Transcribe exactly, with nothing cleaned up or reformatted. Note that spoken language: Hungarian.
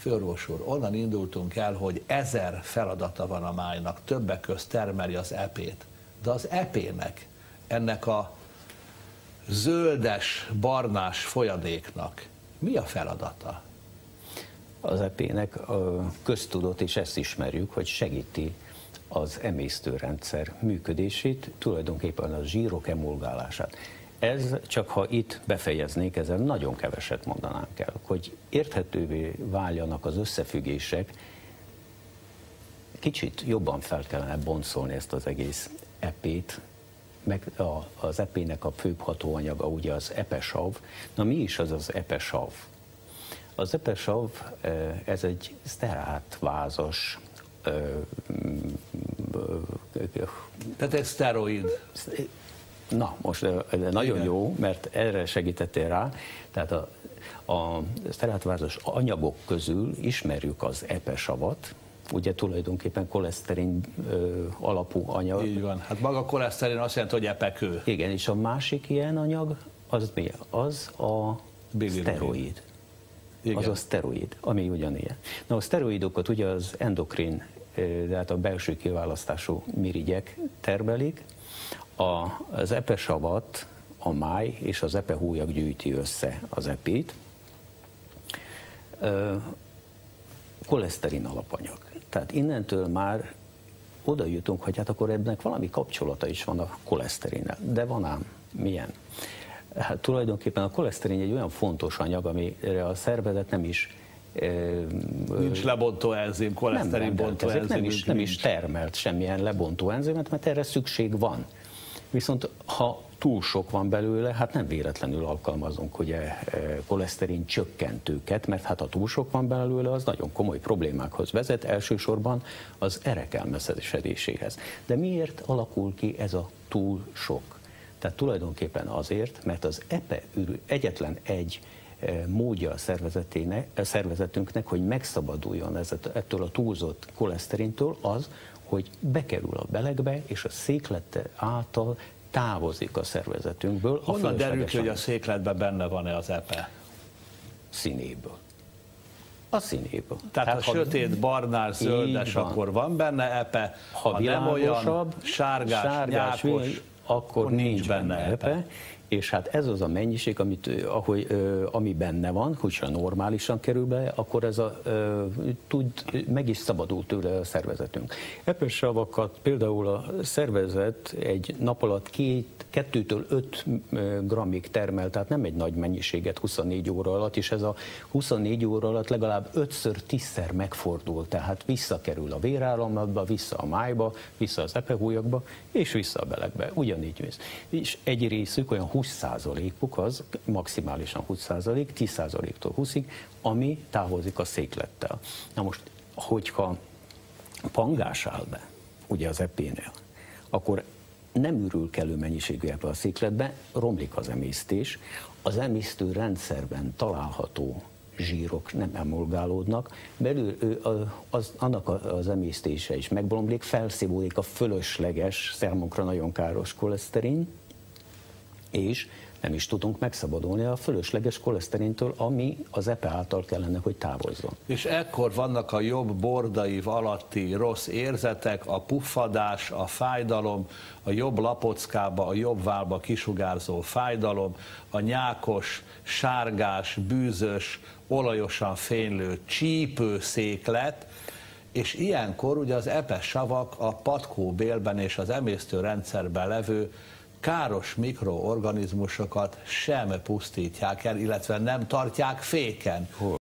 Főorvos úr, onnan indultunk el, hogy ezer feladata van a májnak, többek közt termeli az epét. De az epének, ennek a zöldes, barnás folyadéknak mi a feladata? Az epének a köztudott, és ezt ismerjük, hogy segíti az emésztőrendszer működését, tulajdonképpen a zsírok emulgálását. Ez csak ha itt befejeznék, ezzel nagyon keveset mondanánk el, hogy érthetővé váljanak az összefüggések, kicsit jobban fel kellene boncolni ezt az egész epét, meg az epének a főbb hatóanyaga ugye az epesav. Na mi is az az epesav? Az epesav, ez egy szterátvázas, tehát egy szteroid. Na, most nagyon igen. Jó, mert erre segítettél rá. Tehát a, a szterátvázas anyagok közül ismerjük az epesavat, ugye tulajdonképpen koleszterin ö, alapú anyag. Így van. Hát maga a koleszterin azt jelenti, hogy epekő. Igen, és a másik ilyen anyag, az mi? Az a szteroid. Igen. Az a szteroid, ami ugyanilyen. Na a szteroidokat ugye az endokrin, tehát a belső kiválasztású mirigyek termelik, a, az epesavat a máj és az epehúlyag gyűjti össze az epét. Ö, koleszterin alapanyag. Tehát innentől már oda jutunk, hogy hát akkor ennek valami kapcsolata is van a koleszterinnel. De van ám, milyen? Hát tulajdonképpen a koleszterin egy olyan fontos anyag, amire a szervezet nem is... Nincs lebontó enzim, koleszterin bontó enzim. Nem is, nem is termelt semmilyen lebontó enzimet, mert erre szükség van. Viszont ha túl sok van belőle, hát nem véletlenül alkalmazunk ugye koleszterin csökkentőket, mert hát ha túl sok van belőle, az nagyon komoly problémákhoz vezet, elsősorban az erek elmeszesedéséhez. De miért alakul ki ez a túl sok? Tehát tulajdonképpen azért, mert az epe ürű egyetlen egy módja a szervezetünknek, hogy megszabaduljon ettől a túlzott koleszterintől az, hogy bekerül a belegbe, és a széklet által távozik a szervezetünkből. Honnan derül ki, hogy a székletben benne van-e az epe? Színéből. A színéből. Tehát, Tehát ha sötét, barnás, zöldes, van. Akkor van benne epe, ha, ha nem olyan sárgás, sárgás nyákos, vény, akkor nincs, nincs benne, benne epe. epe. És hát ez az a mennyiség, amit, ahogy, ami benne van, hogyha normálisan kerül be, akkor ez a, tud, meg is szabadul tőle a szervezetünk. Epesavakat például a szervezet egy nap alatt két, kettőtől öt grammig termel, tehát nem egy nagy mennyiséget huszonnégy óra alatt, és ez a huszonnégy óra alatt legalább ötször, tízszer megfordul, tehát visszakerül a vérállamlatba, vissza a májba, vissza az epehúlyagba, és vissza a belegbe. Ugyanígy visz. És egy részük olyan húsz százalékuk az, maximálisan húsz százalék, tíz százaléktól húszig, ami távozik a széklettel. Na most, hogyha pangás áll be, ugye az epénél, akkor nem ürül kellő mennyiségű epe a székletbe, romlik az emésztés, az emésztő rendszerben található zsírok nem emulgálódnak, belül az, annak az emésztése is megbomlik, felszívódik a fölösleges, számunkra nagyon káros koleszterin, és nem is tudunk megszabadulni a fölösleges koleszterintől, ami az epe által kellene, hogy távozzon. És ekkor vannak a jobb bordaiv alatti rossz érzetek, a puffadás, a fájdalom, a jobb lapockába, a jobb válba kisugárzó fájdalom, a nyákos, sárgás, bűzös, olajosan fénylő csípőszéklet, és ilyenkor ugye az epesavak a patkóbélben és az emésztőrendszerben levő káros mikroorganizmusokat sem pusztítják el, illetve nem tartják féken.